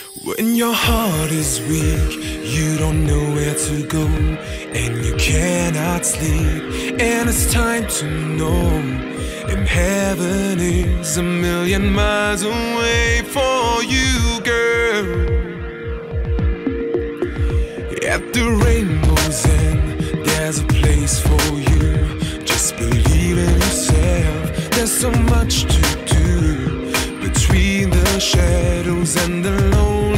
When your heart is weak, you don't know where to go, and you cannot sleep, and it's time to know, and heaven is a million miles away for you, girl. At the rainbow's end, there's a place for you. Just believe in yourself, there's so much to do between the shadows and the lonely.